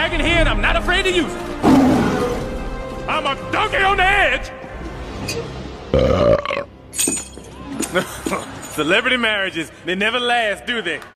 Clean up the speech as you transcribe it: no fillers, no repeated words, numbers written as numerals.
dragon here, and I'm not afraid to use it. I'm a donkey on the edge. Celebrity marriages, they never last, do they?